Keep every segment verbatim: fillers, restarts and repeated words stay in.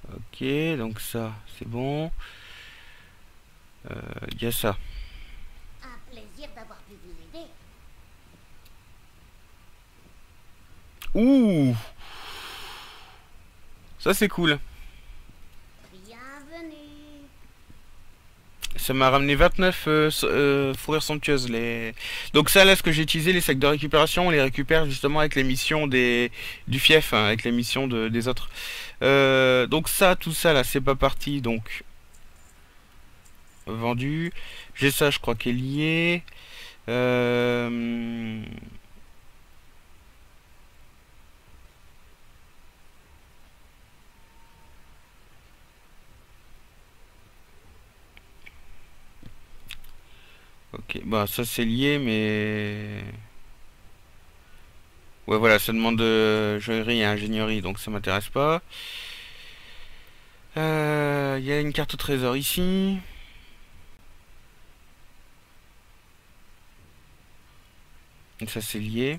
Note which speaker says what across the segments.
Speaker 1: Ok, donc ça, c'est bon. Il euh, y a ça.
Speaker 2: Un plaisir d'avoir pu vous aider.
Speaker 1: Ouh, ça c'est cool.
Speaker 2: Bienvenue.
Speaker 1: Ça m'a ramené vingt-neuf euh, euh, fourrures somptueuses. Les... Donc ça, là, ce que j'ai utilisé, les sacs de récupération, on les récupère justement avec les missions des... du fief, hein, avec les missions de... des autres. Euh, donc ça, tout ça, là, c'est pas parti, donc... Vendu. J'ai ça, je crois, qui est lié. Euh... Ok, bah ça c'est lié, mais... Ouais, voilà, ça demande de joaillerie et ingénierie, donc ça m'intéresse pas. Il euh, y a une carte au trésor ici. Et ça c'est lié.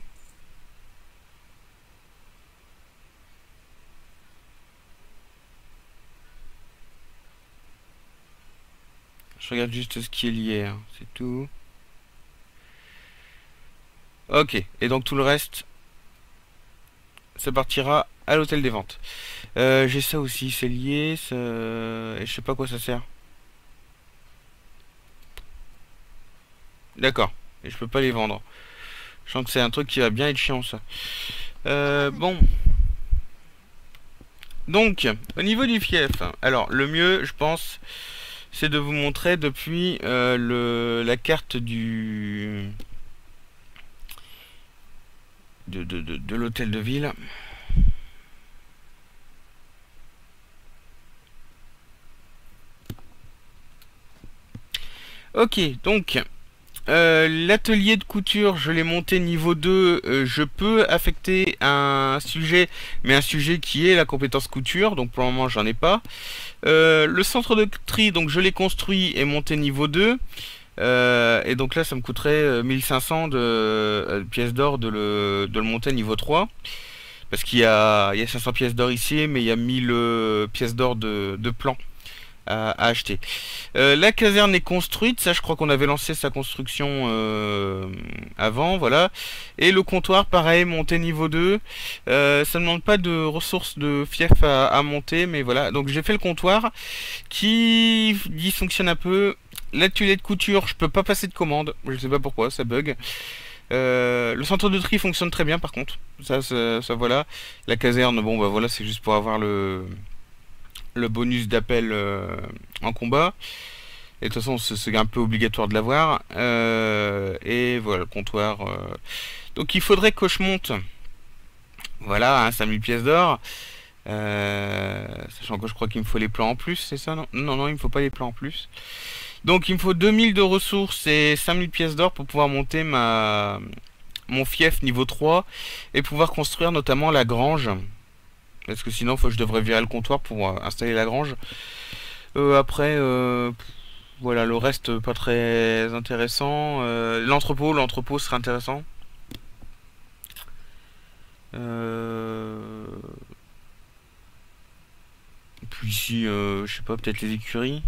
Speaker 1: Je regarde juste ce qui est lié, hein, c'est tout. Ok, et donc tout le reste, ça partira à l'hôtel des ventes. Euh, J'ai ça aussi, c'est lié, ça... et je sais pas à quoi ça sert. D'accord, et je peux pas les vendre. Je sens que c'est un truc qui va bien être chiant, ça. Euh, bon. Donc, au niveau du fief, alors le mieux, je pense, c'est de vous montrer depuis euh, le, la carte du de, de, de, de l'hôtel de ville. Ok, donc euh, l'atelier de couture, je l'ai monté niveau deux. Euh, je peux affecter un sujet, mais un sujet qui est la compétence couture, donc pour le moment j'en ai pas. Euh, le centre de tri, donc je l'ai construit et monté niveau deux. Euh, et donc là, ça me coûterait euh, mille cinq cents de, euh, pièces d'or de le, de le monter niveau trois. Parce qu'il y a, il y a cinq cents pièces d'or ici, mais il y a mille euh, pièces d'or de, de plan à, à acheter. Euh, la caserne est construite, ça je crois qu'on avait lancé sa construction euh, avant, voilà. Et le comptoir, pareil, monté niveau deux. Euh, ça ne demande pas de ressources de fief à, à monter, mais voilà. Donc j'ai fait le comptoir qui dysfonctionne un peu. L'atelier de couture, je peux pas passer de commande, je sais pas pourquoi, ça bug. Euh, le centre de tri fonctionne très bien par contre, ça, ça, ça voilà. La caserne, bon bah voilà, c'est juste pour avoir le, le bonus d'appel euh, en combat. Et de toute façon, c'est un peu obligatoire de l'avoir. Euh, et voilà, le comptoir. Euh. Donc il faudrait que je monte, voilà, hein, cinq mille pièces d'or. Euh, sachant que je crois qu'il me faut les plans en plus, c'est ça? Non, non, non, il me faut pas les plans en plus. Donc il me faut deux mille de ressources et cinq mille pièces d'or pour pouvoir monter ma mon fief niveau trois et pouvoir construire notamment la grange. Parce que sinon, faut que je devrais virer le comptoir pour euh, installer la grange. Euh, après, euh, voilà, le reste pas très intéressant. Euh, l'entrepôt, l'entrepôt serait intéressant. Euh... Puis ici, euh, je sais pas, peut-être les écuries.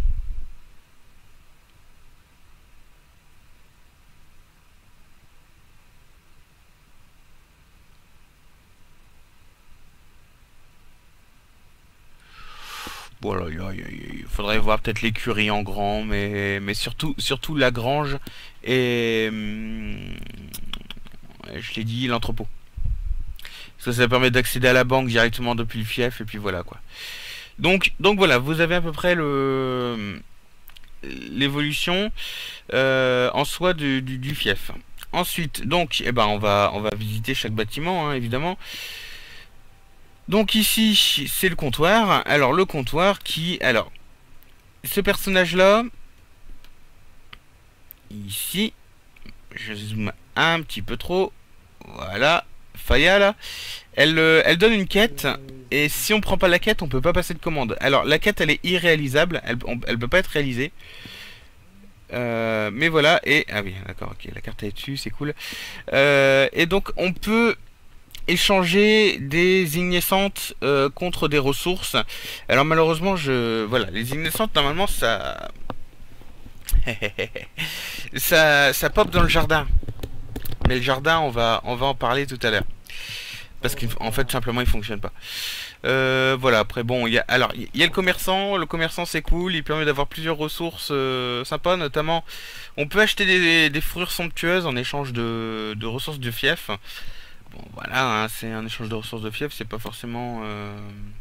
Speaker 1: Voilà, il faudrait voir peut-être l'écurie en grand, mais, mais surtout, surtout la grange et, hum, je l'ai dit, l'entrepôt. Parce que ça permet d'accéder à la banque directement depuis le fief, et puis voilà quoi. Donc, donc voilà, vous avez à peu près le l'évolution euh, en soi du, du, du fief. Ensuite, donc, eh ben, on va, on va visiter chaque bâtiment, hein, évidemment. Donc ici, c'est le comptoir. Alors le comptoir qui... Alors, ce personnage-là, ici, je zoome un petit peu trop. Voilà, Faya là. Elle, euh, elle donne une quête. Et si on prend pas la quête, on peut pas passer de commande. Alors la quête, elle est irréalisable. Elle, on, elle peut pas être réalisée. Euh, mais voilà, et... Ah oui, d'accord, ok, la carte est dessus, c'est cool. Euh, et donc on peut échanger des ignescentes euh, contre des ressources. Alors malheureusement, je voilà, les ignescentes normalement ça ça ça pop dans le jardin. Mais le jardin, on va on va en parler tout à l'heure. Parce qu'en fait simplement il fonctionne pas. Euh, voilà, après bon, il y a alors il y a le commerçant, le commerçant c'est cool, il permet d'avoir plusieurs ressources euh, sympas, notamment on peut acheter des, des fourrures somptueuses en échange de, de ressources de fief. Bon voilà, hein, c'est un échange de ressources de fief, c'est pas forcément euh...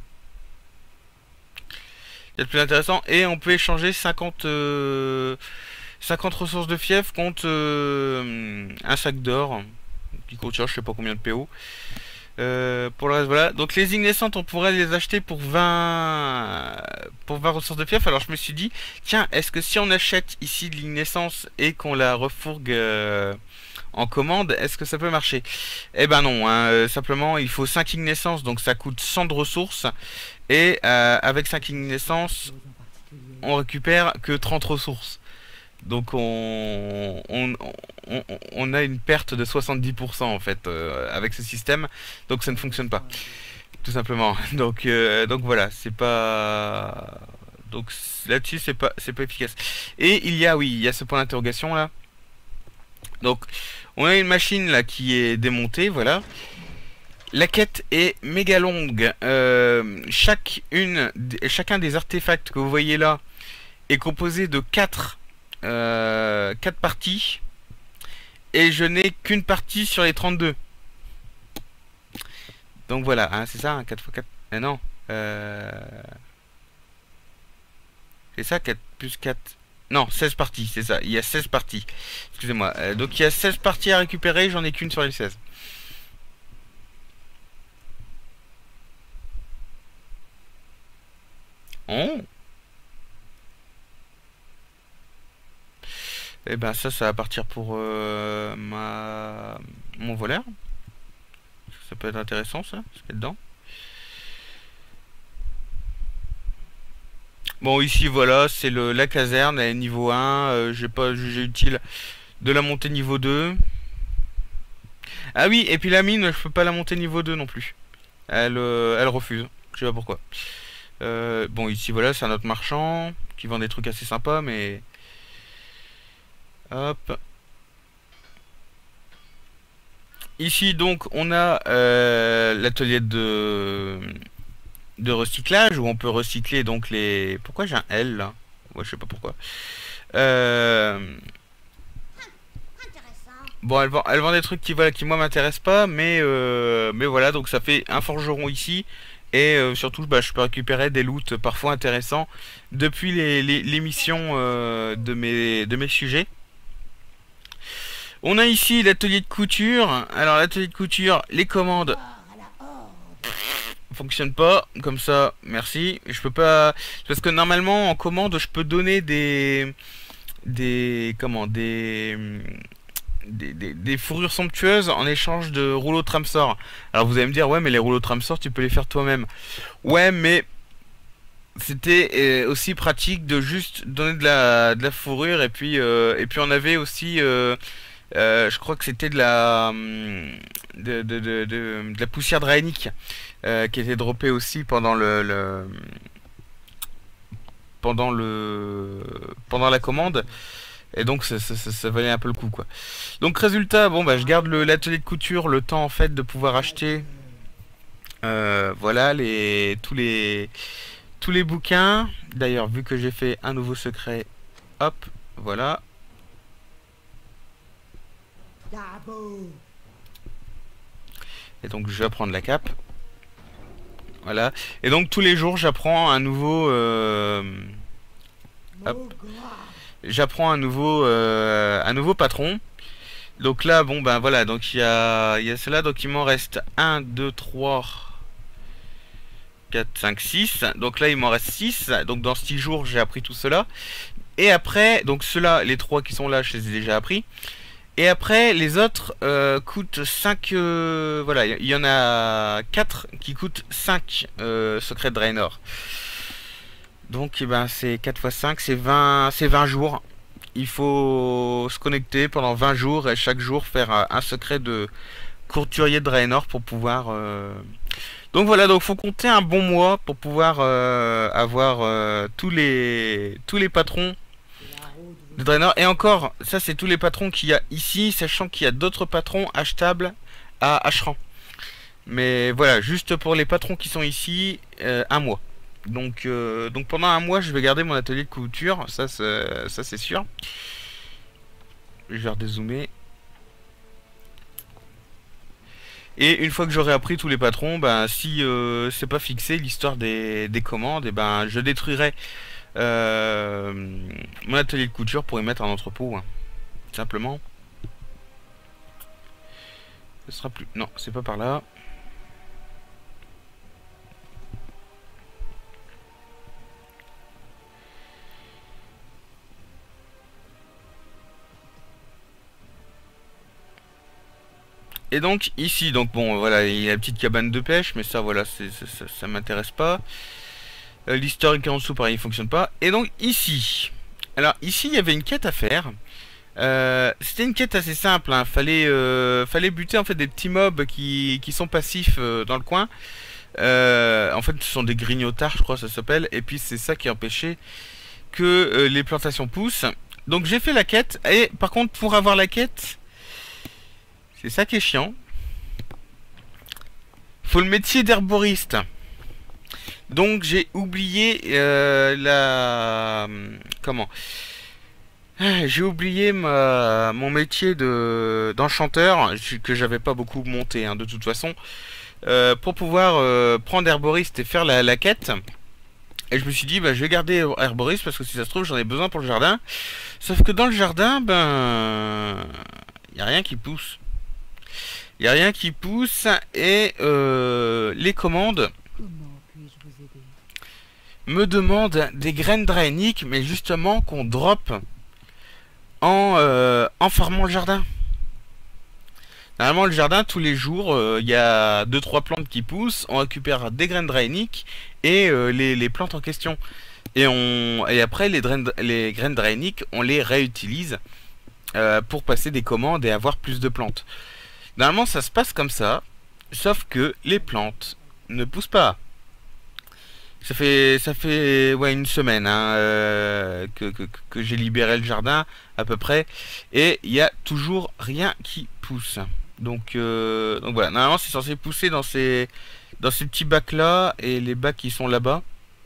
Speaker 1: le plus intéressant. Et on peut échanger cinquante, euh, cinquante ressources de fief contre euh, un sac d'or qui coûte je sais pas combien de P O. Euh, pour le reste, voilà. Donc les ignescentes, on pourrait les acheter pour vingt pour vingt ressources de fief. Alors je me suis dit, tiens, est-ce que si on achète ici de l'ignescence et qu'on la refourgue euh, en commande, est-ce que ça peut marcher? Eh ben non, hein, euh, simplement il faut cinq ignescences, donc ça coûte cent de ressources. Et euh, avec cinq ignescences, on récupère que trente ressources. Donc on, on, on, on a une perte de soixante-dix pour cent en fait euh, avec ce système, donc ça ne fonctionne pas tout simplement. Donc euh, donc voilà, c'est pas donc là-dessus c'est pas c'est pas efficace. Et il y a oui, il y a ce point d'interrogation là. Donc on a une machine là qui est démontée, voilà. La quête est méga longue. Euh, chaque une, chacun des artefacts que vous voyez là est composé de quatre Euh, quatre parties et je n'ai qu'une partie sur les trente-deux. Donc voilà, hein, c'est ça, hein, quatre fois quatre. Eh non, euh... c'est ça, quatre plus quatre. Non, seize parties, c'est ça, il y a seize parties. Excusez-moi. Euh, donc il y a seize parties à récupérer, j'en ai qu'une sur les seize. Oh. Et ben ça, ça va partir pour euh, ma mon voleur. Ça peut être intéressant ça, ce qu'il y a dedans. Bon ici voilà, c'est le la caserne, elle est niveau un, euh, j'ai pas jugé utile de la monter niveau deux. Ah oui, et puis la mine, je peux pas la monter niveau deux non plus. Elle, euh, elle refuse, je sais pas pourquoi. Euh, bon ici voilà, c'est un autre marchand qui vend des trucs assez sympas, mais... Hop. Ici donc on a euh, l'atelier de de recyclage où on peut recycler donc les... Pourquoi j'ai un L là? Ouais, je sais pas pourquoi. Euh... Bon, elle vend, elle vend des trucs qui, voilà, qui moi m'intéressent pas, mais euh, mais voilà, donc ça fait un forgeron ici. Et euh, surtout, bah, je peux récupérer des loots parfois intéressants depuis les, les, les missions euh, de, mes, de mes sujets. On a ici l'atelier de couture. Alors l'atelier de couture, les commandes fonctionnent pas comme ça. Merci. Je peux pas parce que normalement en commande, je peux donner des des comment des des, des, des fourrures somptueuses en échange de rouleaux de tramsor. Alors vous allez me dire ouais mais les rouleaux de tramsor tu peux les faire toi-même. Ouais mais c'était euh, aussi pratique de juste donner de la, de la fourrure et puis euh, et puis on avait aussi euh, euh, je crois que c'était de la de, de, de, de, de la poussière draénique euh, qui était droppée aussi pendant le, le pendant le pendant la commande. Et donc ça, ça, ça, ça valait un peu le coup quoi. Donc résultat, bon bah je garde le l'atelier de couture le temps en fait de pouvoir acheter euh, voilà les tous les tous les bouquins. D'ailleurs vu que j'ai fait un nouveau secret, hop, voilà. Et donc je vais prendre la cape. Voilà. Et donc tous les jours j'apprends un nouveau euh, hop. J'apprends un nouveau euh, un nouveau patron. Donc là bon ben voilà, donc il y a il y a cela, donc il m'en reste un, deux, trois, quatre, cinq, six. Donc là il m'en reste six. Donc dans six jours j'ai appris tout cela. Et après, donc ceux-là, les trois qui sont là, je les ai déjà appris. Et après, les autres euh, coûtent cinq... Euh, voilà, il y en a quatre qui coûtent cinq euh, secrets de Draenor. Donc, eh ben, c'est quatre fois cinq, c'est vingt, c'est vingt jours. Il faut se connecter pendant vingt jours et chaque jour faire un secret de, courturier de Draenor pour pouvoir... euh, Donc voilà, donc faut compter un bon mois pour pouvoir euh, avoir euh, tous les tous les patrons de Draenor. Et encore, ça c'est tous les patrons qu'il y a ici, sachant qu'il y a d'autres patrons achetables à Ashran. Mais voilà, juste pour les patrons qui sont ici, euh, un mois. Donc, euh, donc pendant un mois, je vais garder mon atelier de couture, ça, ça, ça c'est sûr. Je vais redézoomer. Et une fois que j'aurai appris tous les patrons, ben si euh, c'est pas fixé l'histoire des, des commandes, et ben je détruirai euh, mon atelier de couture pour y mettre un entrepôt, hein, simplement. Ce sera plus. Non, c'est pas par là. Et donc ici, donc bon, voilà, il y a la petite cabane de pêche, mais ça, voilà, c'est, ça, ça, ça m'intéresse pas. Euh, L'historique en dessous, pareil, il fonctionne pas. Et donc ici, alors ici, il y avait une quête à faire. Euh, C'était une quête assez simple, hein. Fallait, euh, fallait buter en fait des petits mobs qui, qui sont passifs euh, dans le coin. Euh, en fait, ce sont des grignotards, je crois, ça s'appelle. Et puis c'est ça qui empêchait que euh, les plantations poussent. Donc j'ai fait la quête. Et par contre, pour avoir la quête, c'est ça qui est chiant. Faut le métier d'herboriste. Donc j'ai oublié euh, la... Comment J'ai oublié ma... mon métier de d'enchanteur, que j'avais pas beaucoup monté, hein, de toute façon. Euh, pour pouvoir euh, prendre herboriste et faire la, la quête. Et je me suis dit, bah, je vais garder herboriste parce que si ça se trouve, j'en ai besoin pour le jardin. Sauf que dans le jardin, ben... il n'y a rien qui pousse. Il n'y a rien qui pousse et euh, les commandes me demandent des graines draéniques, mais justement qu'on drop en, euh, en farmant le jardin. Normalement, le jardin, tous les jours, il euh, y a deux trois plantes qui poussent, on récupère des graines draéniques et euh, les, les plantes en question. Et, on, et après, les, draines, les graines draéniques, on les réutilise euh, pour passer des commandes et avoir plus de plantes. Normalement, ça se passe comme ça, sauf que les plantes ne poussent pas. Ça fait, ça fait ouais, une semaine hein, euh, que, que, que j'ai libéré le jardin, à peu près, et il n'y a toujours rien qui pousse. Donc, euh, donc voilà, normalement c'est censé pousser dans ces, dans ces petits bacs-là, et les bacs qui sont là-bas.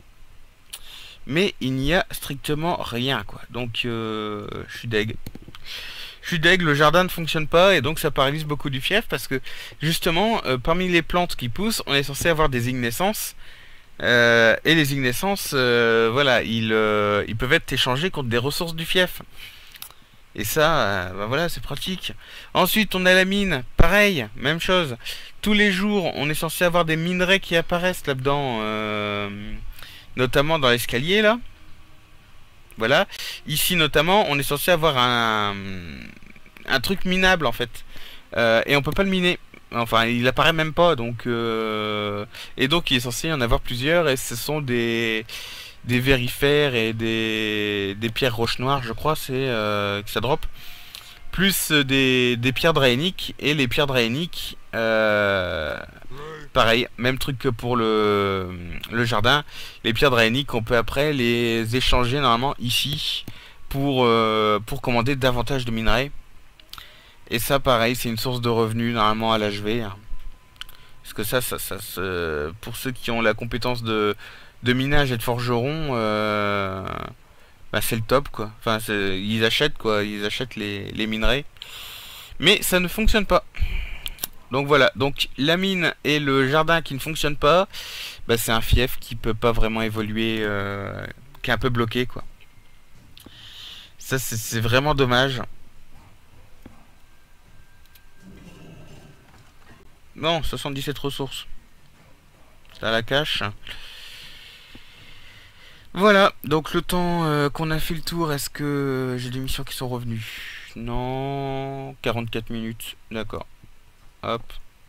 Speaker 1: Mais il n'y a strictement rien, quoi. Donc, euh, je suis deg. Je suis deg, le jardin ne fonctionne pas et donc ça paralyse beaucoup du fief parce que justement, euh, parmi les plantes qui poussent, on est censé avoir des ignescences. Euh, et les ignescences, euh, voilà, ils, euh, ils peuvent être échangés contre des ressources du fief. Et ça, euh, bah voilà, c'est pratique. Ensuite, on a la mine, pareil, même chose. Tous les jours, on est censé avoir des minerais qui apparaissent là-dedans, euh, notamment dans l'escalier là. Voilà. Ici notamment, on est censé avoir un, un truc minable en fait. Euh, et on peut pas le miner. Enfin, il apparaît même pas, donc... Euh... Et donc, il est censé y en avoir plusieurs, et ce sont des... des vérifères et des... des pierres roches noires, je crois, c'est euh, que ça drop. Plus des, des pierres draéniques, et les pierres draéniques... Euh... Pareil, même truc que pour le, le jardin. Les pierres draéniques, on peut après les échanger normalement ici pour, euh, pour commander davantage de minerais. Et ça, pareil, c'est une source de revenus normalement à l'H V. Hein. Parce que ça, ça, ça, ça, pour ceux qui ont la compétence de, de minage et de forgeron, euh, bah, c'est le top, quoi. Enfin, ils achètent, quoi. Ils achètent les, les minerais. Mais ça ne fonctionne pas. Donc voilà, donc la mine et le jardin qui ne fonctionnent pas, bah, c'est un fief qui peut pas vraiment évoluer, euh, qui est un peu bloqué, quoi. Ça, c'est vraiment dommage. Bon, soixante-dix-sept ressources. C'est à la cache. Voilà, donc le temps euh, qu'on a fait le tour, est-ce que j'ai des missions qui sont revenues? Non, quarante-quatre minutes, d'accord. Hop.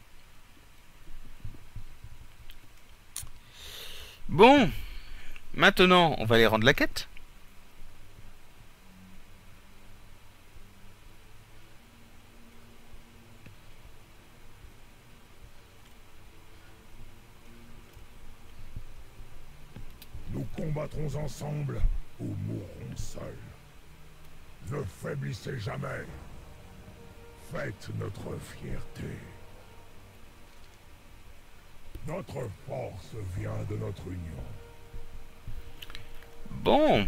Speaker 1: Bon, maintenant, on va aller rendre la quête.
Speaker 3: combattrons ensemble ou mourrons seuls. Ne faiblissez jamais. Faites notre fierté. Notre force vient de notre union.
Speaker 1: Bon.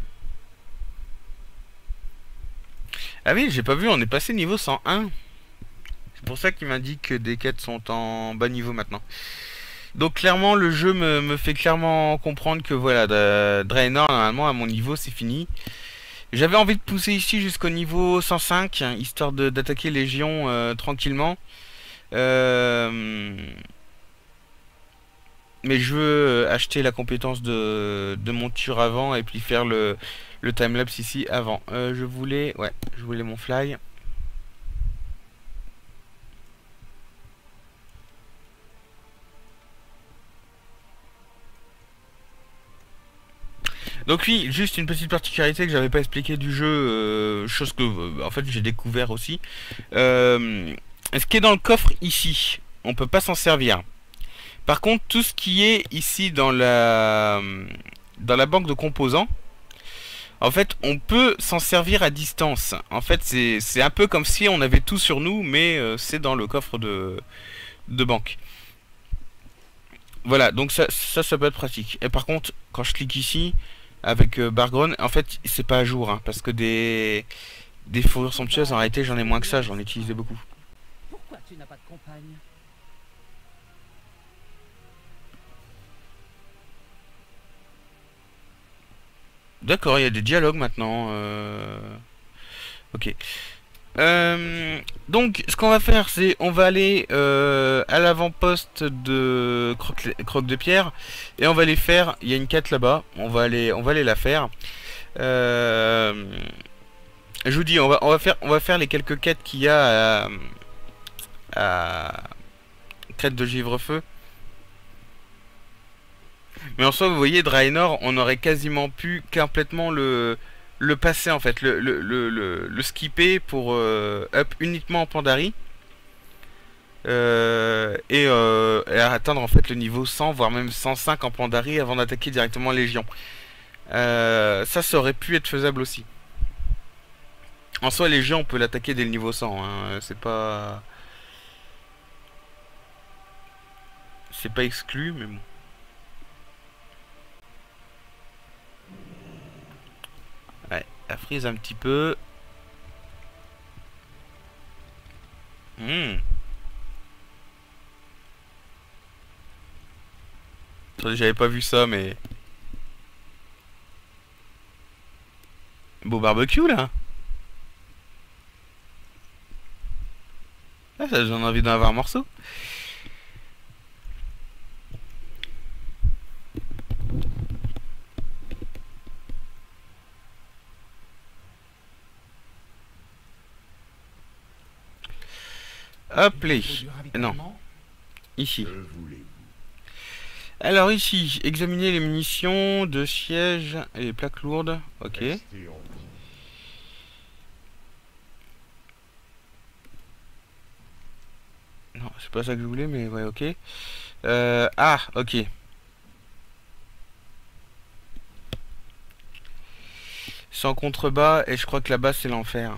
Speaker 1: Ah oui, j'ai pas vu, on est passé niveau cent un. C'est pour ça qu'il m'indique que des quêtes sont en bas niveau maintenant. Donc clairement, le jeu me, me fait clairement comprendre que voilà, de, Draenor, normalement, à mon niveau, c'est fini. J'avais envie de pousser ici jusqu'au niveau cent cinq, hein, histoire d'attaquer Légion euh, tranquillement. Euh... Mais je veux acheter la compétence de, de monture avant et puis faire le, le timelapse ici avant. Euh, je voulais... Ouais, je voulais mon fly. Donc oui, juste une petite particularité que j'avais pas expliqué du jeu, euh, chose que euh, en fait j'ai découvert aussi. Euh, ce qui est dans le coffre ici, on peut pas s'en servir. Par contre, tout ce qui est ici dans la dans la banque de composants, en fait, on peut s'en servir à distance. En fait, c'est c'est un peu comme si on avait tout sur nous, mais euh, c'est dans le coffre de de banque. Voilà, donc ça, ça, ça peut être pratique. Et par contre, quand je clique ici, avec euh, Bargron, en fait, c'est pas à jour, hein, parce que des des fourrures somptueuses, en réalité, j'en ai moins que ça, j'en ai utilisé beaucoup.
Speaker 4: Pourquoi tu n'as pas de compagne?
Speaker 1: D'accord, il y a des dialogues maintenant. Euh... Ok. Euh, donc, ce qu'on va faire, c'est on va aller euh, à l'avant-poste de Croque, Croque de Pierre et on va aller faire. Il y a une quête là-bas. On va aller, on va aller la faire. Euh, je vous dis, on va, on va faire, on va faire les quelques quêtes qu'il y a à, à Crête de Givrefeu. Mais en soi, vous voyez, Draenor, on aurait quasiment pu complètement le le passer en fait, le, le, le, le, le skipper pour euh, up uniquement en Pandarie euh, et, euh, et atteindre en fait le niveau cent voire même cent cinq en Pandarie avant d'attaquer directement Légion. Euh, ça, ça aurait pu être faisable aussi. En soi, Légion, on peut l'attaquer dès le niveau cent, hein. C'est pas c'est pas exclu, mais bon. Ouais, elle frise un petit peu. Hmm. J'avais pas vu ça, mais... Beau barbecue, là. Ah, ça, j'en ai envie d'en avoir un morceau. Hop, les... Non. Ici. Alors ici, examiner les munitions de siège et les plaques lourdes. Ok. Non, c'est pas ça que je voulais, mais ouais, ok. Euh, ah, ok. Sans contrebas, et je crois que là-bas c'est l'enfer.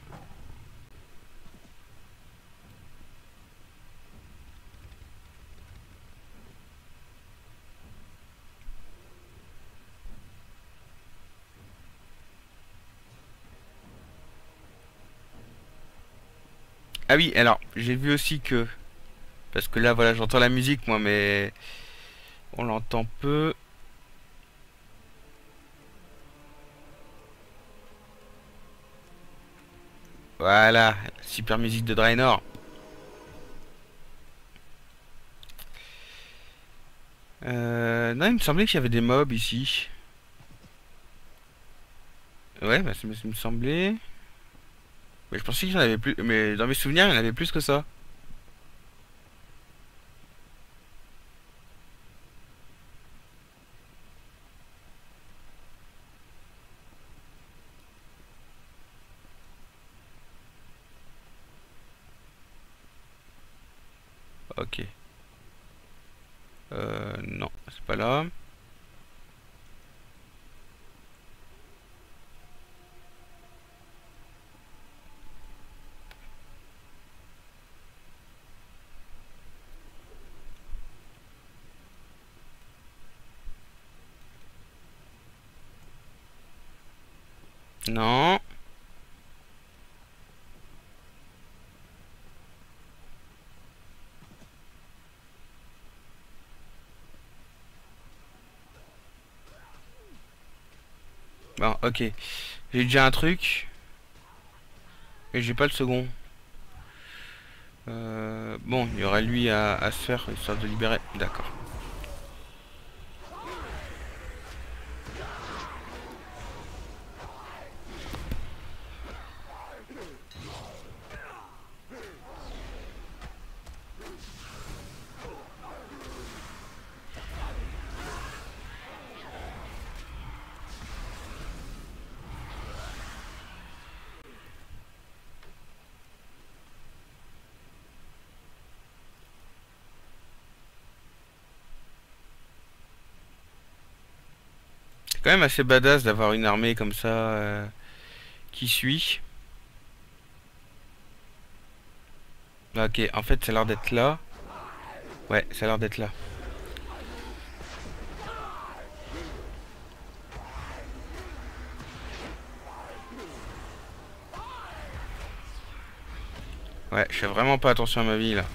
Speaker 1: Ah oui, alors, j'ai vu aussi que... Parce que là, voilà, j'entends la musique, moi, mais... On l'entend peu. Voilà, super musique de Draenor. Euh... Non, il me semblait qu'il y avait des mobs ici. Ouais, bah, ça me ça me semblait... Mais je pensais qu'il y en avait plus... Mais dans mes souvenirs, il y en avait plus que ça. Ok. Euh, non, c'est pas là. Non. Bon, ok. J'ai déjà un truc. Et j'ai pas le second. Euh, bon, il y aura lui à, à se faire, histoire de libérer. D'accord. C'est quand même assez badass d'avoir une armée comme ça euh, qui suit. Ok, en fait, ça a l'air d'être là. Ouais, ça a l'air d'être là. Ouais, je fais vraiment pas attention à ma vie là.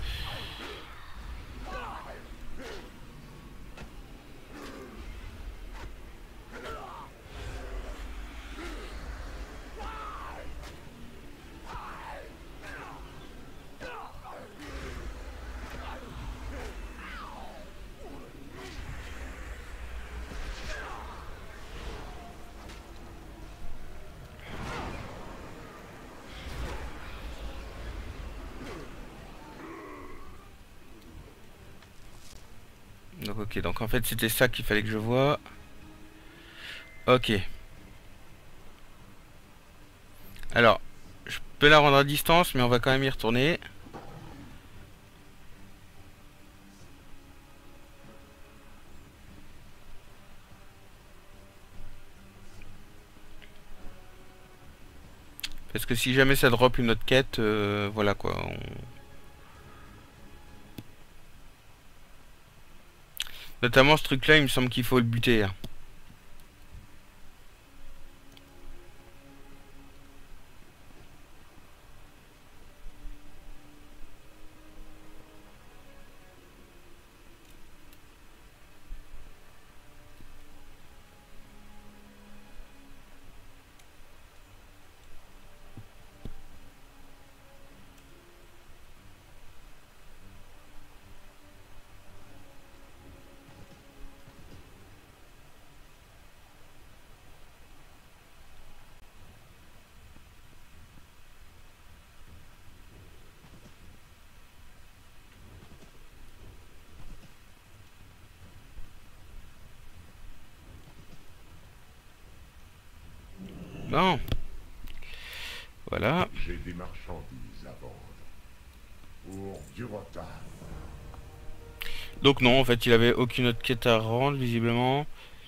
Speaker 1: Donc ok, donc en fait c'était ça qu'il fallait que je vois. Ok. Alors, je peux la rendre à distance, mais on va quand même y retourner. Parce que si jamais ça drop une autre quête, euh, voilà quoi. on- Notamment ce truc-là, il me semble qu'il faut le buter, hein. Bon, voilà.
Speaker 3: J'ai des marchandises à vendre. Pour du retard.
Speaker 1: Donc non, en fait, il avait aucune autre quête à rendre, visiblement.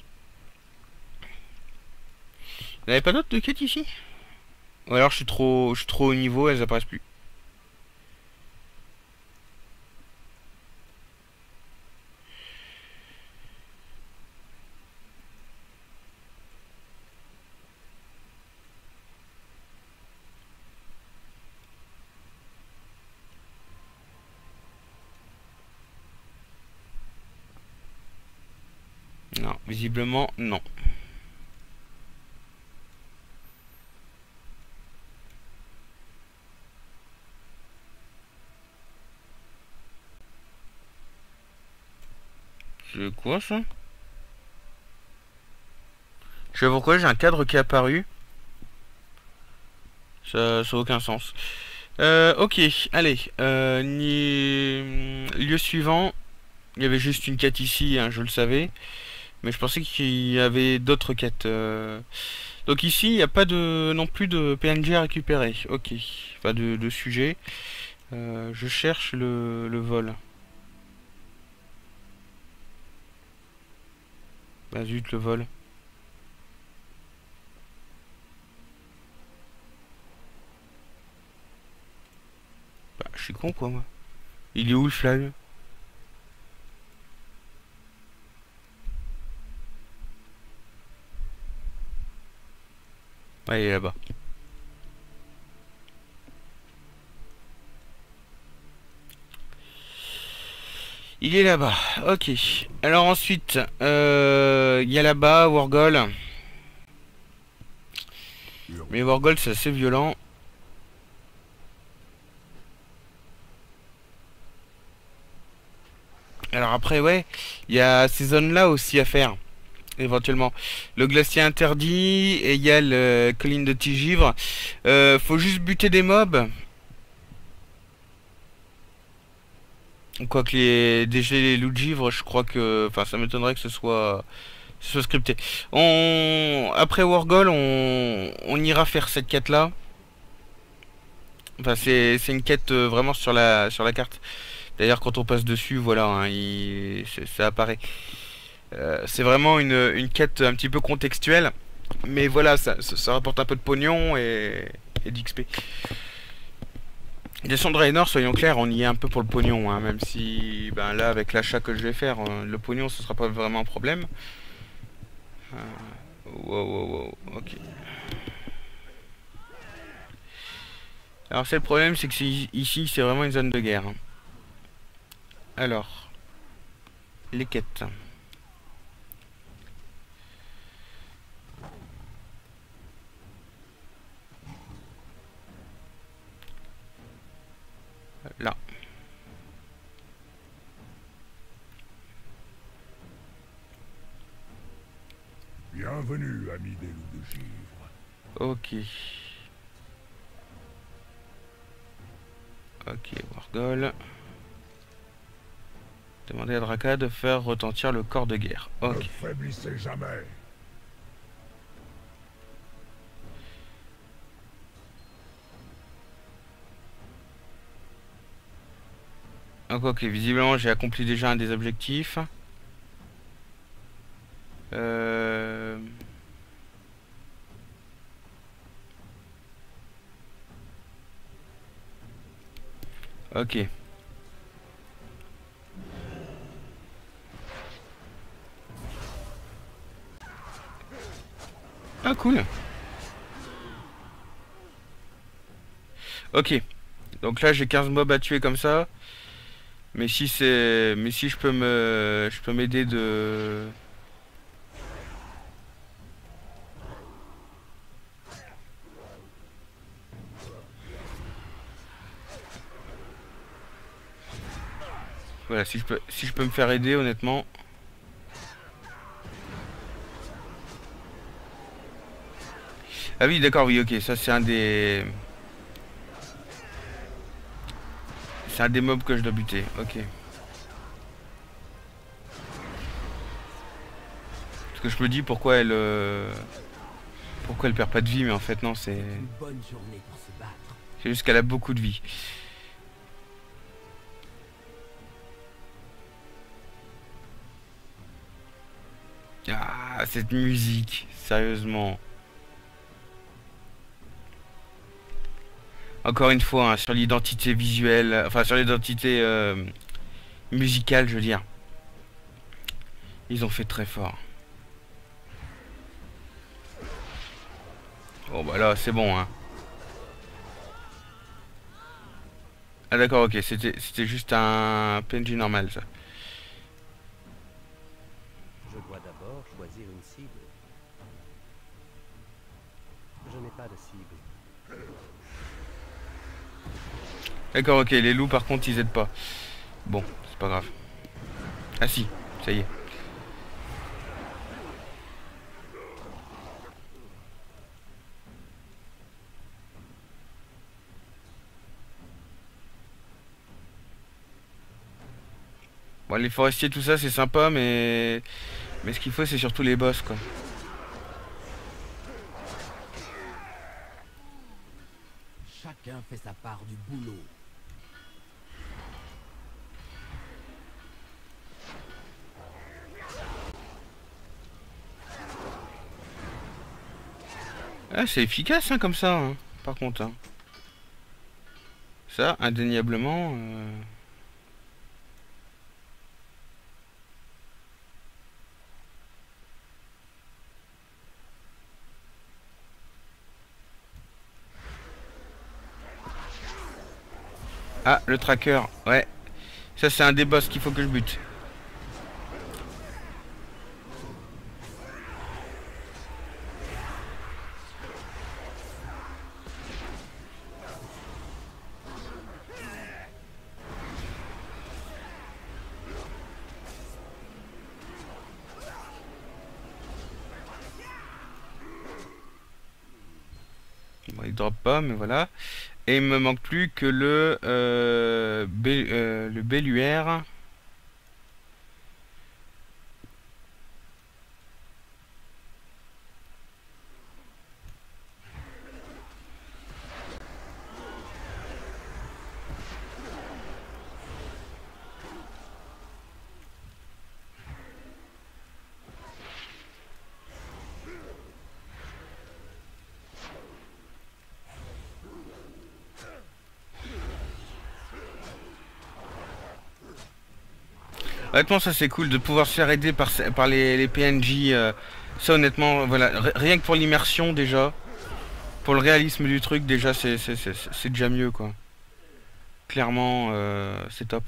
Speaker 1: Il n'y avait pas d'autres de quêtes ici? Ou alors je suis trop, je suis trop haut niveau, elles apparaissent plus. Non, visiblement, non. C'est quoi ça? Je sais pas pourquoi j'ai un cadre qui est apparu. Ça, ça a aucun sens. Euh, ok, allez. Euh, ni... Lieu suivant. Il y avait juste une quête ici, hein, je le savais. Mais je pensais qu'il y avait d'autres quêtes. euh. Donc ici, il n'y a pas de non plus de P N J à récupérer. Ok. Pas de, de sujet. Euh, je cherche le, le vol. Bah zut, le vol. Bah, je suis con quoi, moi. Il est où le flag? Ouais, il est là-bas. Il est là-bas. Ok. Alors ensuite, euh, il y a là-bas Wargol. Mais Wargol, c'est assez violent. Alors après, ouais, il y a ces zones-là aussi à faire. Éventuellement. Le glacier interdit, et il y a le colline de Tigivre. Euh, faut juste buter des mobs. Quoique les D G les loups de givre, je crois que... Enfin, ça m'étonnerait que ce soit... ce soit scripté. On... Après Wargol, on... on ira faire cette quête-là. Enfin, c'est c'est une quête euh, vraiment sur la, sur la carte. D'ailleurs, quand on passe dessus, voilà, hein, il... ça apparaît. Euh, c'est vraiment une, une quête un petit peu contextuelle. Mais voilà, ça, ça, ça rapporte un peu de pognon et, et d'X P. Descendre Draenor, soyons clairs, on y est un peu pour le pognon, hein, même si ben là, avec l'achat que je vais faire, euh, le pognon, ce sera pas vraiment un problème. Euh, wow, wow, wow, ok. Alors, c'est le problème, c'est que ici, c'est vraiment une zone de guerre. Hein. Alors, les quêtes. Là.
Speaker 3: Bienvenue, amis des loups de givre.
Speaker 1: Ok. Ok, Wargol. Demandez à Draka de faire retentir le corps de guerre. Ok.
Speaker 3: Ne faiblissez jamais.
Speaker 1: Donc ok, visiblement j'ai accompli déjà un des objectifs. Euh... Ok. Ah cool. Ok. Donc là j'ai quinze mobs à tuer comme ça. Mais si c'est... Mais si je peux me... Je peux m'aider de... Voilà, si je peux, si je peux me faire aider honnêtement. Ah oui d'accord, oui ok, ça c'est un des... C'est un des mobs que je dois buter, ok. Parce que je me dis pourquoi elle... Euh... Pourquoi elle perd pas de vie, mais en fait non, c'est...
Speaker 4: Une bonne journée pour se battre.
Speaker 1: C'est juste qu'elle a beaucoup de vie. Ah, cette musique, sérieusement. Encore une fois, hein, sur l'identité visuelle, enfin sur l'identité euh, musicale, je veux dire. Ils ont fait très fort. Bon bah là, c'est bon, hein. Ah d'accord, ok, c'était c'était juste un P N J normal, ça.
Speaker 4: Je dois d'abord choisir une cible. Je n'ai pas de cible.
Speaker 1: D'accord, ok, les loups par contre ils aident pas. Bon, c'est pas grave. Ah si, ça y est. Bon, les forestiers, tout ça, c'est sympa, mais... Mais ce qu'il faut, c'est surtout les boss, quoi.
Speaker 4: Chacun fait sa part du boulot.
Speaker 1: Ah, c'est efficace, hein, comme ça, hein, par contre. Hein. Ça, indéniablement... Euh... Ah, le tracker, ouais. Ça, c'est un des boss qu'il faut que je bute. Bon, il drop pas, mais voilà. Et il me manque plus que le euh, B, euh, le Belluaire. Honnêtement, ça c'est cool de pouvoir se faire aider par, par les, les P N J. euh, ça, honnêtement, voilà. R- rien que pour l'immersion, déjà. Pour le réalisme du truc, déjà, c'est c'est- c'est- c'est déjà mieux, quoi. Clairement, euh, c'est top.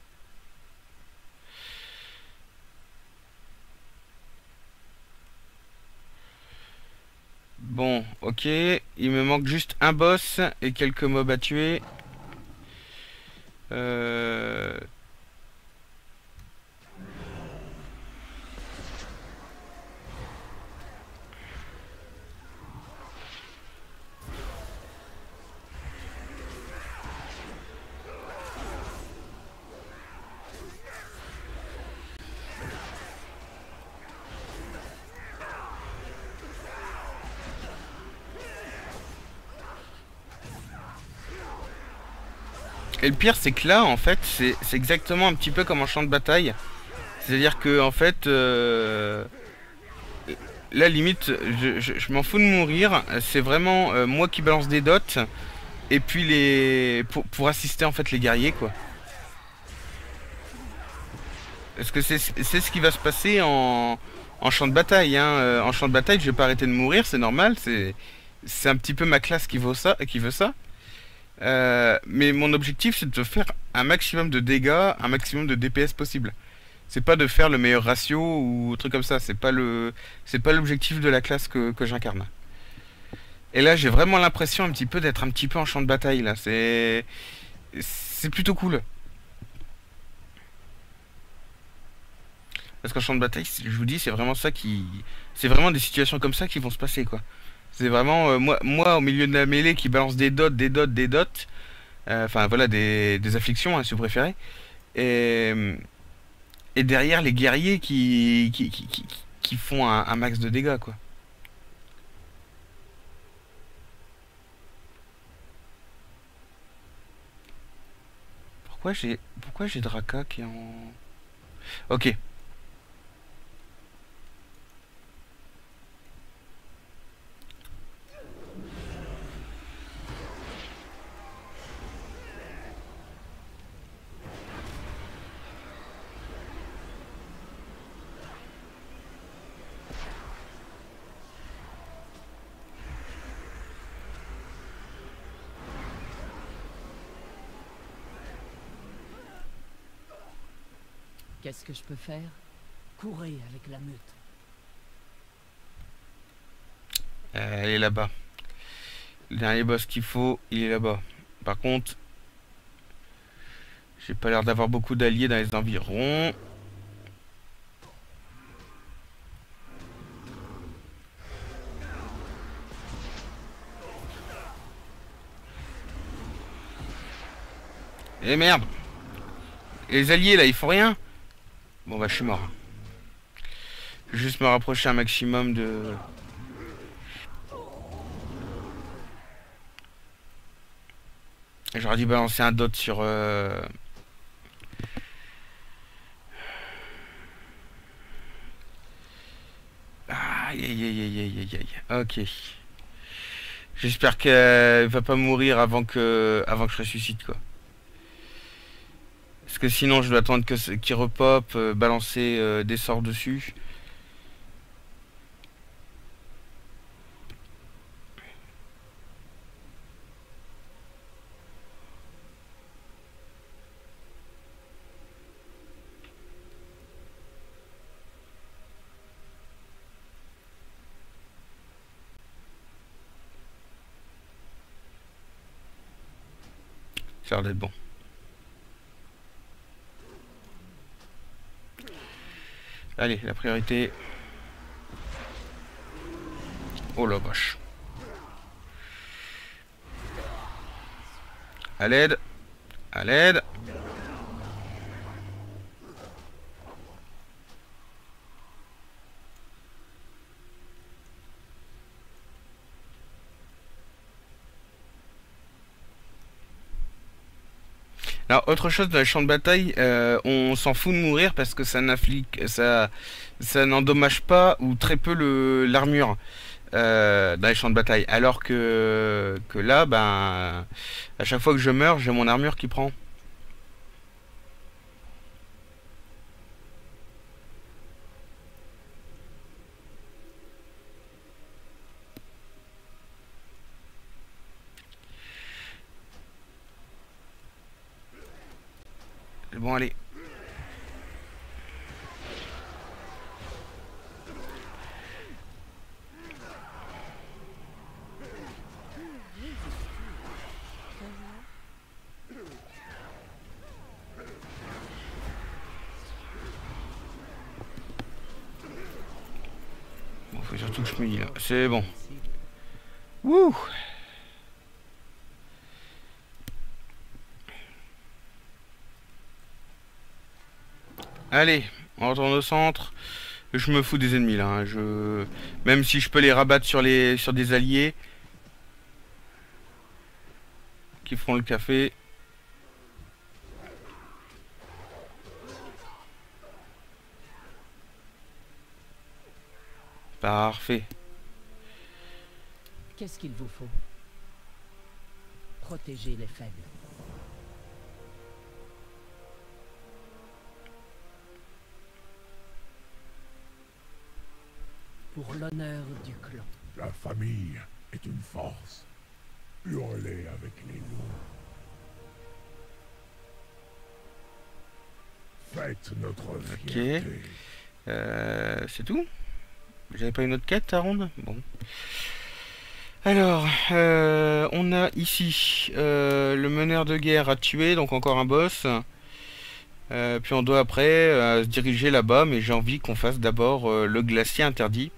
Speaker 1: Bon, ok. Il me manque juste un boss et quelques mobs à tuer. Euh... Et le pire, c'est que là, en fait, c'est c'est exactement un petit peu comme un champ de bataille. C'est-à-dire que, en fait, euh, là, limite, je, je- je m'en fous de mourir. C'est vraiment euh, moi qui balance des dots. Et puis les pour, pour assister en fait les guerriers, quoi. Parce que c'est c'est ce qui va se passer en, en champ de bataille, hein. Euh, En champ de bataille, je vais pas arrêter de mourir, c'est normal. C'est c'est un petit peu ma classe qui veut ça, qui veut ça. Euh, mais mon objectif, c'est de faire un maximum de dégâts, un maximum de D P S possible. C'est pas de faire le meilleur ratio ou truc comme ça. C'est pas le c'est pas l'objectif de la classe que, que j'incarne. Et là, j'ai vraiment l'impression un petit peu d'être un petit peu en champ de bataille là. C'est c'est plutôt cool. Parce qu'en champ de bataille, je vous dis, c'est vraiment ça qui. C'est vraiment des situations comme ça qui vont se passer, quoi. C'est vraiment euh, moi, moi au milieu de la mêlée qui balance des dots, des dots, des dots. euh, Enfin voilà, des, des afflictions, hein, si vous préférez. Et, et derrière les guerriers qui, qui, qui, qui, qui font un, un max de dégâts, quoi. Pourquoi j'ai pourquoi j'ai Draka qui est en. Ok.
Speaker 5: Qu'est-ce que je peux faire? Courez avec la meute.
Speaker 1: Euh, elle est là-bas. Le dernier boss qu'il faut, il est là-bas. Par contre, j'ai pas l'air d'avoir beaucoup d'alliés dans les environs. Eh merde! Les alliés là, ils font rien? Bon bah je suis mort. Je vais juste me rapprocher un maximum de... J'aurais dû balancer un dot sur... Euh... Aïe aïe aïe aïe aïe aïe aïe. Ok. J'espère qu'elle va pas mourir avant que avant que je ressuscite, quoi. Parce que sinon je dois attendre que ce- qu'il repop, euh, balancer euh, des sorts dessus. Ça a l'air d'être bon. Allez, la priorité. Oh la vache. À l'aide. À l'aide. Alors, autre chose dans les champs de bataille, euh, on s'en fout de mourir parce que ça n'inflige, ça, ça n'endommage pas ou très peu le l'armure euh, dans les champs de bataille. Alors que, que là, ben, à chaque fois que je meurs, j'ai mon armure qui prend. Bon, allez. Bon, faut surtout que je me dis là. C'est bon. Wouh! Allez, on retourne au centre. Je me fous des ennemis là. Hein. Je... Même si je peux les rabattre sur, les... sur des alliés qui font le café. Parfait.
Speaker 5: Qu'est-ce qu'il vous faut? Protéger les faibles. Pour l'honneur du clan.
Speaker 3: La famille est une force. Hurlez avec les loups. Faites notre fierté.
Speaker 1: Ok. Euh, c'est tout? J'avais pas une autre quête à rendre? Bon. Alors, euh, on a ici euh, le meneur de guerre à tuer, donc encore un boss. Euh, puis on doit après euh, se diriger là-bas, mais j'ai envie qu'on fasse d'abord euh, le glacier interdit.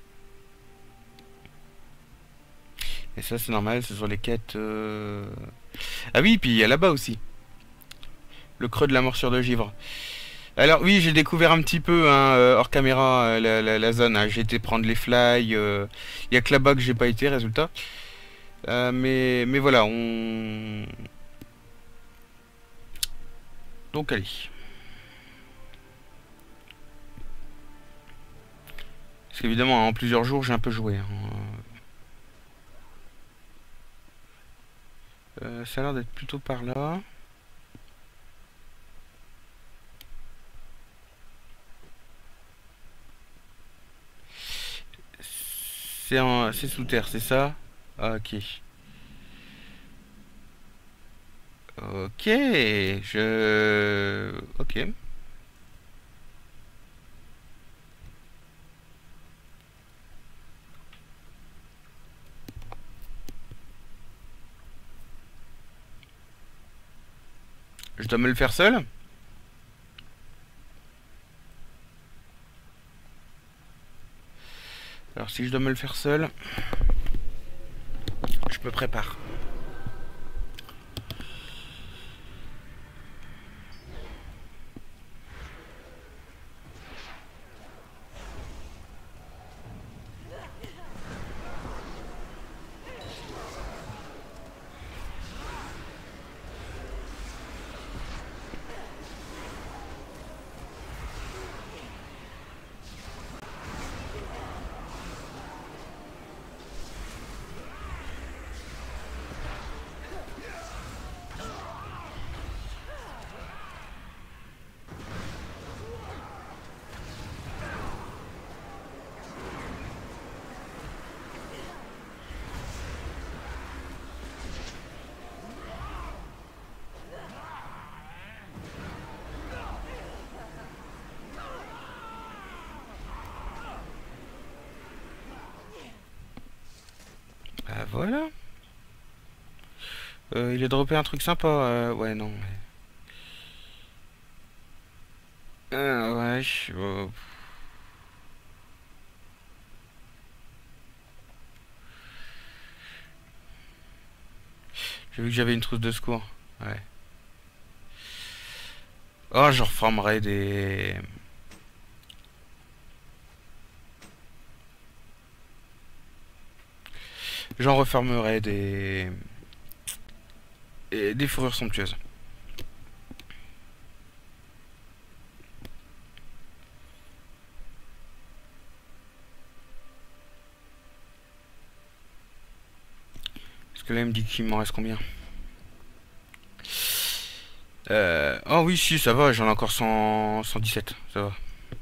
Speaker 1: Et ça c'est normal, c'est sur les quêtes... Euh... Ah oui, puis il y a là-bas aussi. Le creux de la morsure de givre. Alors oui, j'ai découvert un petit peu hein, euh, hors caméra euh, la, la, la zone. Hein. J'ai été prendre les fly. Euh... Il y a que là-bas que j'ai pas été, résultat. Euh, mais, mais voilà, on... Donc allez. Parce qu'évidemment, en plusieurs jours, j'ai un peu joué. Hein. Euh, ça a l'air d'être plutôt par là. C'est en... c'est sous terre, c'est ça? Ah, ok. Ok, je... Ok. Je dois me le faire seul? Alors si je dois me le faire seul, je me prépare. Bah voilà. Euh, il a droppé un truc sympa. Euh, ouais, non. Euh, ouais, je- euh, j'ai vu que j'avais une trousse de secours. Ouais. Oh, je reformerai des... J'en refermerai des... et des fourrures somptueuses. Parce que là, il me dit qu'il m'en reste combien? Euh... Oh oui, si, ça va, j'en ai encore cent... cent dix-sept, ça va.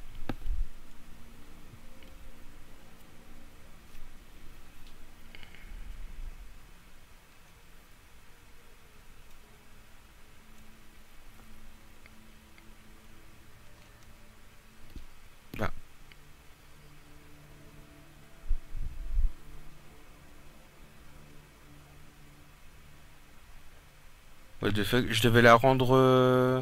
Speaker 1: Là. What the fuck, je devais la rendre... euh,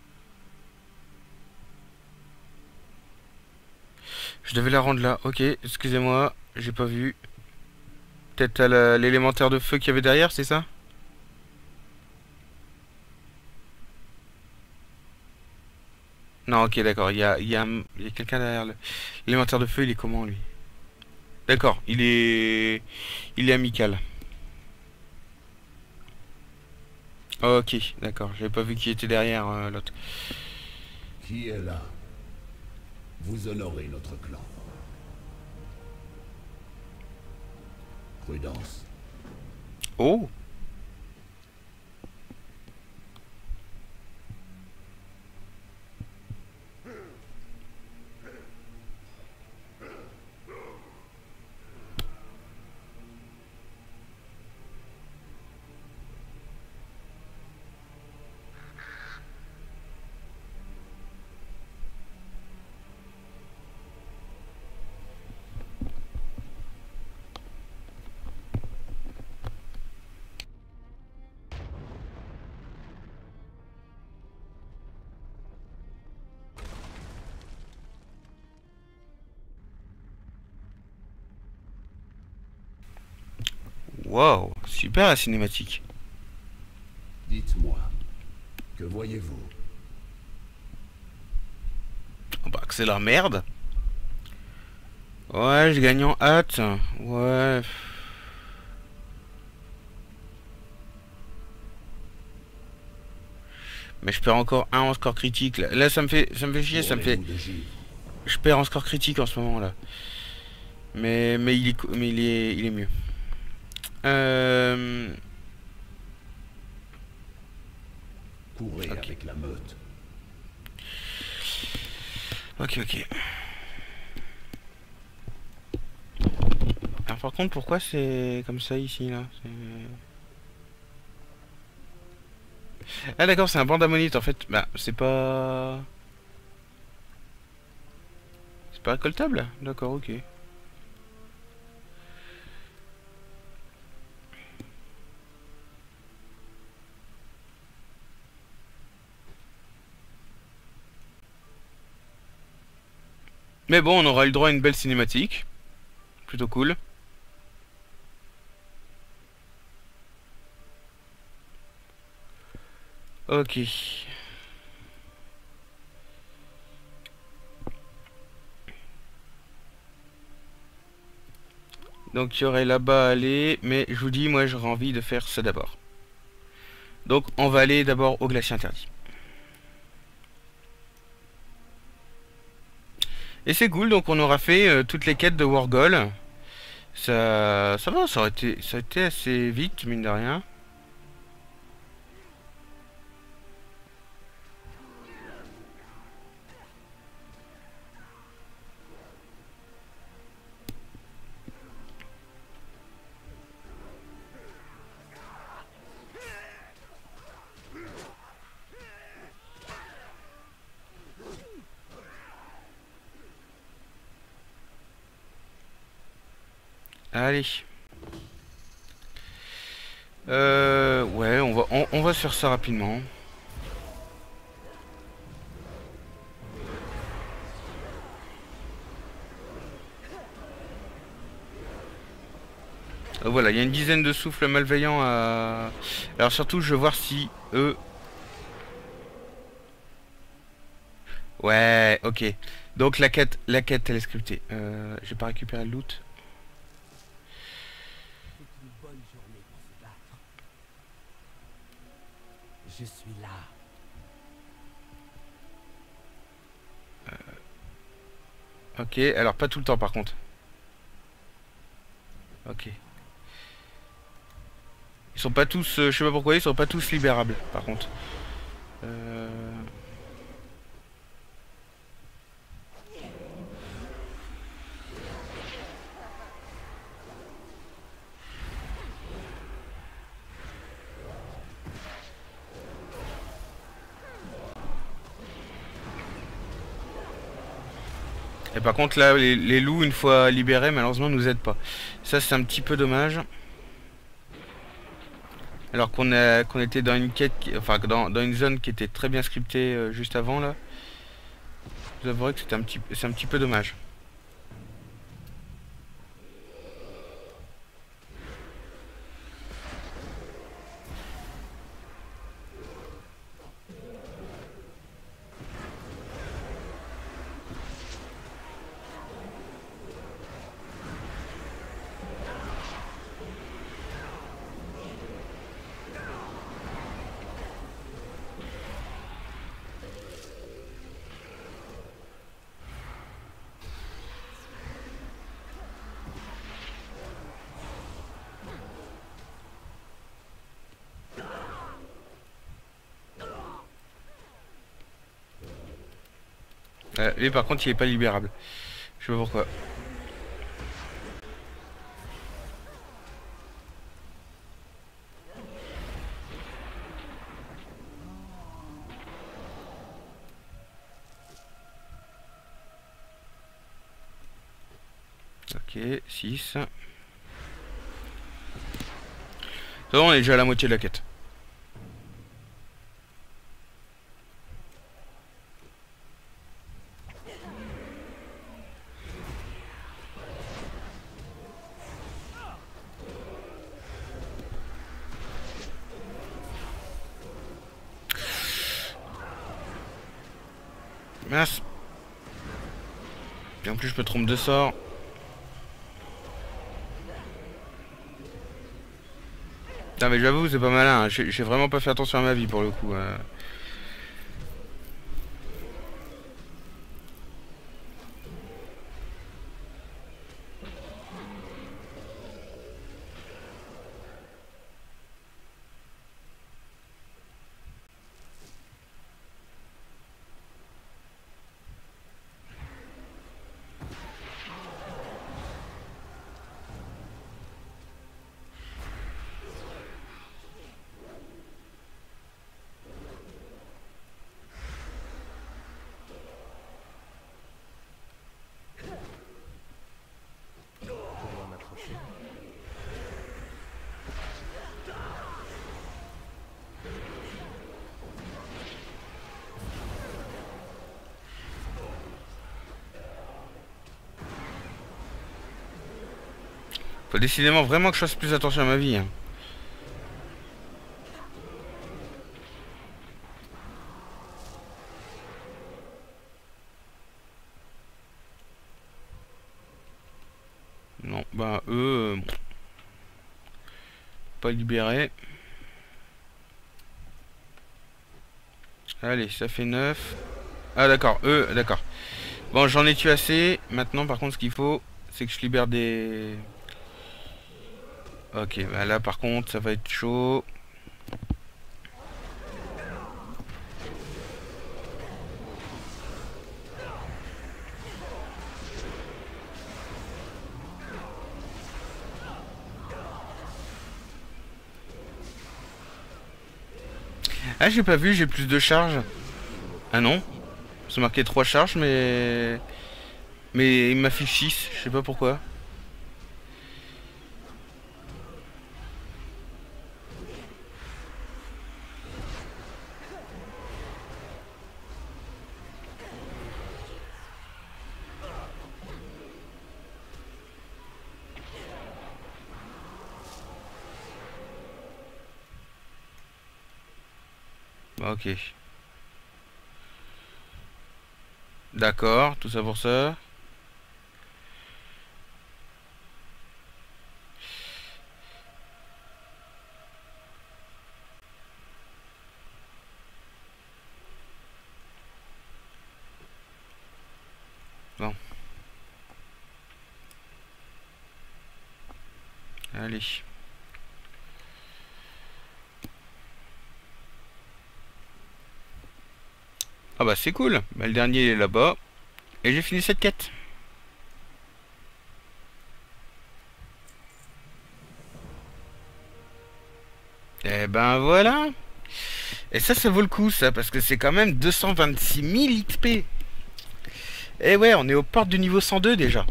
Speaker 1: Je devais la rendre là, ok, excusez-moi, j'ai pas vu. Peut-être à la- l'élémentaire de feu qu'il y avait derrière, c'est ça? Non, ok, d'accord, il y a, il y a, il y a quelqu'un derrière le- l'élémentaire de feu, il est comment lui? D'accord, il est... Il est amical. Ok, d'accord, j'avais pas vu qui était derrière euh, l'autre.
Speaker 3: Qui est là? Vous honorez notre clan. Prudence.
Speaker 1: Oh! Wow, super la cinématique.
Speaker 3: Dites-moi, que voyez-vous?
Speaker 1: Oh bah que c'est la merde. Ouais, je gagne en hâte. Ouais. Mais je perds encore un en score critique. Là, Là, ça me fait, ça me fait chier, ça me fait.
Speaker 3: Mourrez-vous de givre?
Speaker 1: Je perds en score critique en ce moment là. Mais, mais il est, co- mais il est, il est mieux. Euh...
Speaker 3: Courez
Speaker 1: Ok.
Speaker 3: avec la meute.
Speaker 1: Ok, ok. Alors par contre, pourquoi c'est comme ça ici là? C'est- Ah d'accord, c'est un banc d'ammonite en fait. Bah, c'est pas... C'est pas récoltable? D'accord, ok. Mais bon, on aura eu le droit à une belle cinématique. Plutôt cool. Ok. Donc il y aurait là-bas à aller, mais je vous dis, moi j'aurais envie de faire ça d'abord. Donc on va aller d'abord au glacier interdit. Et c'est cool, donc on aura fait euh, toutes les quêtes de Wargol. Ça, ça va, ça aurait été, ça a été assez vite, mine de rien. Allez. Euh, ouais, on va, on, on va se faire ça rapidement. Euh, voilà, il y a une dizaine de souffles malveillants à... Alors surtout, je veux voir si eux... Ouais, ok. Donc la quête, la quête, elle est scriptée. Euh, j'ai pas récupéré le loot.
Speaker 4: C'est une bonne journée pour se battre. Je suis là.
Speaker 1: Ok, alors pas tout le temps par contre. Ok. Ils sont pas tous, euh, je sais pas pourquoi, ils sont pas tous libérables par contre. Euh... Et par contre là, les, les loups, une fois libérés, malheureusement, nous aident pas. Ça, c'est un petit peu dommage. Alors qu'on a qu'on était dans une quête, qui, enfin dans, dans une zone qui était très bien scriptée euh, juste avant là. Je vous avouerai que c'était un petit, c'est un petit peu dommage. Euh, lui par contre il est pas libérable. Je sais pas pourquoi. Ok, six. On est déjà à la moitié de la quête. Mince. Et en plus je me trompe de sort. Non mais j'avoue c'est pas malin, hein. J'ai vraiment pas fait attention à ma vie pour le coup. euh.
Speaker 4: Je dois m'approcher.
Speaker 1: Faut décidément vraiment que je fasse plus attention à ma vie. Hein. Non, bah eux... euh, bon. Pas libérés. Allez, ça fait neuf. Ah d'accord, eux, d'accord. Bon, j'en ai tué assez. Maintenant, par contre, ce qu'il faut, c'est que je libère des... Ok, bah là, par contre, ça va être chaud. Ah, j'ai pas vu, j'ai plus de charges. Ah non, c'est marqué trois charges, mais... Mais il m'affiche six, je sais pas pourquoi. Ok. D'accord, tout ça pour ça. Bon. Allez. Ah bah c'est cool. Bah, le dernier il est là-bas. Et j'ai fini cette quête. Et ben voilà. Et ça, ça vaut le coup, ça, parce que c'est quand même deux cent vingt-six mille X P. Et ouais, on est aux portes du niveau cent deux déjà.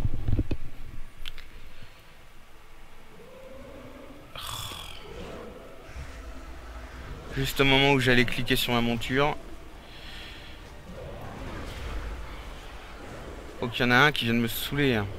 Speaker 1: Juste au moment où j'allais cliquer sur ma monture. Oh, qu'il y en a un qui vient de me saouler. Hein.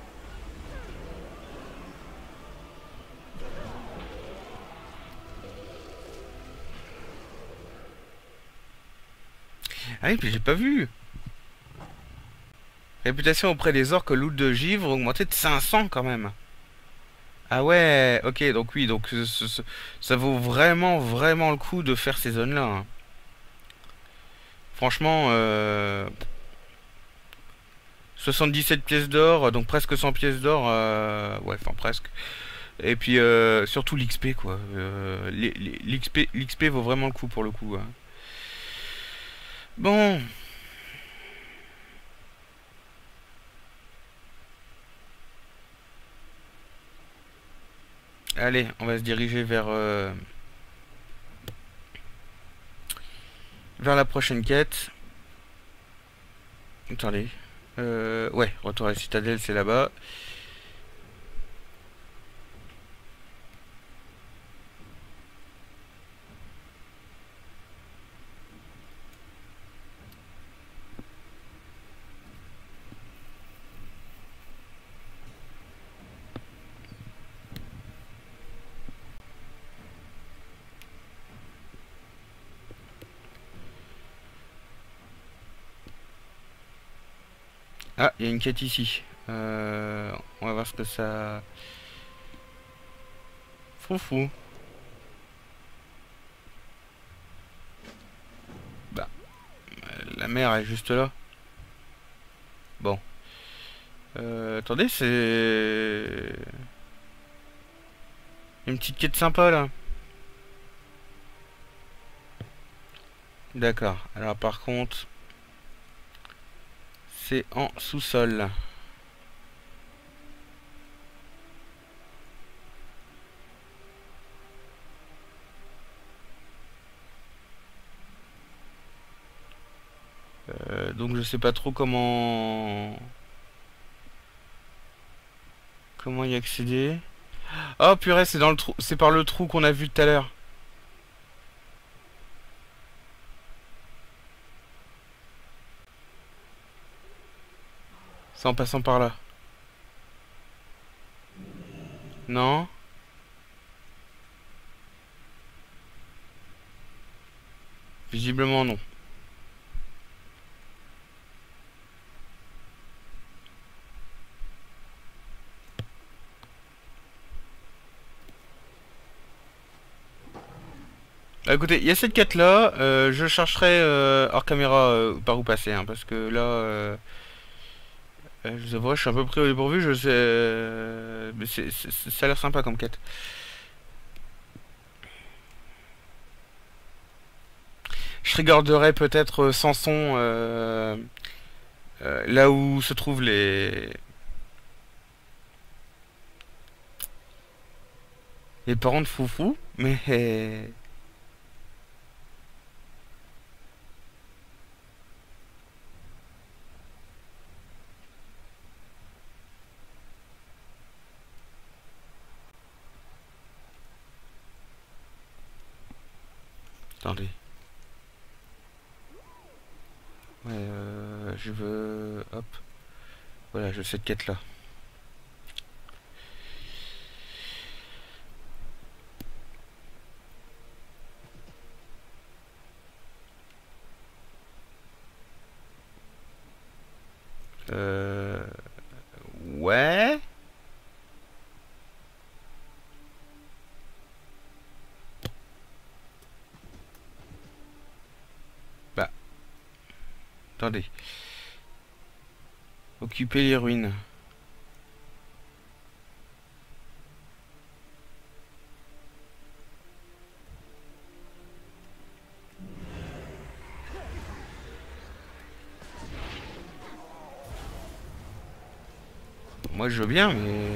Speaker 1: Ah oui, puis j'ai pas vu. Réputation auprès des orques, loot de givre augmentée de cinq cents quand même. Ah ouais, ok, donc oui, donc ce- ce- ça vaut vraiment, vraiment le coup de faire ces zones-là. Hein. Franchement, euh, soixante-dix-sept pièces d'or, donc presque cent pièces d'or, euh, ouais, enfin presque. Et puis euh, surtout l'X P quoi. Euh, L'X P, l'X P vaut vraiment le coup pour le coup. Hein. Bon. Allez, on va se diriger vers euh, vers la prochaine quête. Attendez. Euh, ouais, retour à la citadelle, c'est là-bas. Ah, il y a une quête ici. Euh, on va voir ce que ça... Foufou. Bah, la mer est juste là. Bon. Euh, attendez, c'est... Une petite quête sympa là. D'accord. Alors par contre... C'est en sous-sol. Euh, donc je sais pas trop comment... Comment y accéder. Oh purée, c'est dans le trou, c'est par le trou qu'on a vu tout à l'heure. C'est en passant par là. Non? Visiblement non. Bah, écoutez, il y a cette quête là, euh, je chercherai euh, hors caméra euh, par où passer, hein, parce que là, euh, euh, je vous avouerai, je suis un peu pris au dépourvu, je sais, euh, mais c'est, c'est- c'est- ça a l'air sympa comme quête. Je regarderai peut-être euh, Samson, euh, euh, là où se trouvent les les parents de Foufou, mais attendez. Ouais, euh, je veux, hop, voilà, je veux cette quête là. Occuper les ruines. Moi je veux bien, mais...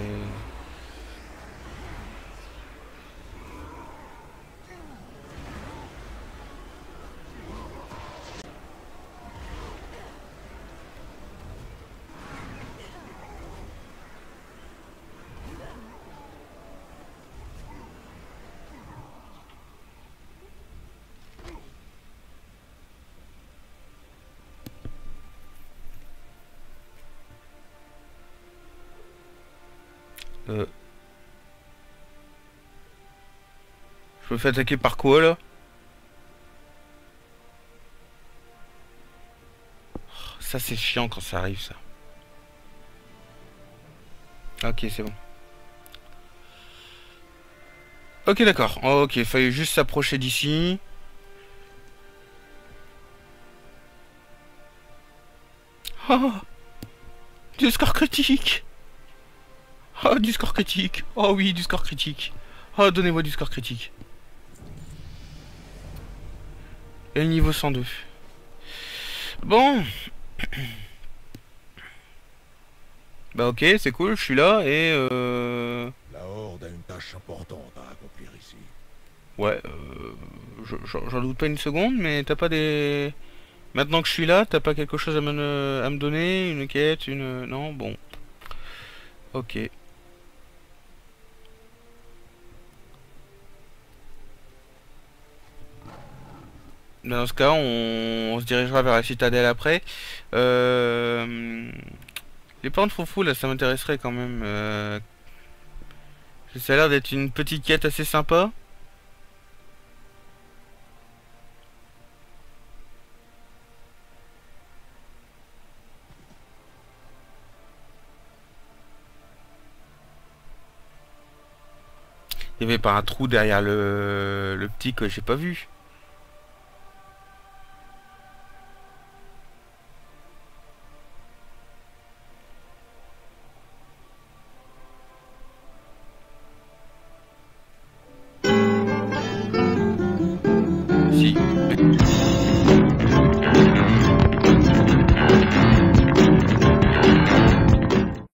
Speaker 1: Euh... Je me fais attaquer par quoi là? Ça c'est chiant quand ça arrive ça. Ok, c'est bon. Ok, d'accord. Oh, ok, fallait juste s'approcher d'ici. Oh, du score critique. Oh, du score critique. Oh oui, du score critique. Oh, donnez-moi du score critique. Et le niveau cent deux. Bon. Bah ok, c'est cool, je suis là et euh...
Speaker 3: La Horde a une tâche importante à accomplir ici.
Speaker 1: Ouais, euh... je- je- j'en doute pas une seconde, mais t'as pas des... Maintenant que je suis là, t'as pas quelque chose à me, à me donner? Une quête, une... Non, bon. Ok. Dans ce cas, on, on se dirigera vers la citadelle après. Euh... Les plans de foufou, là, ça m'intéresserait quand même. Euh... Ça a l'air d'être une petite quête assez sympa. Il y avait pas un trou derrière le, le petit que j'ai pas vu.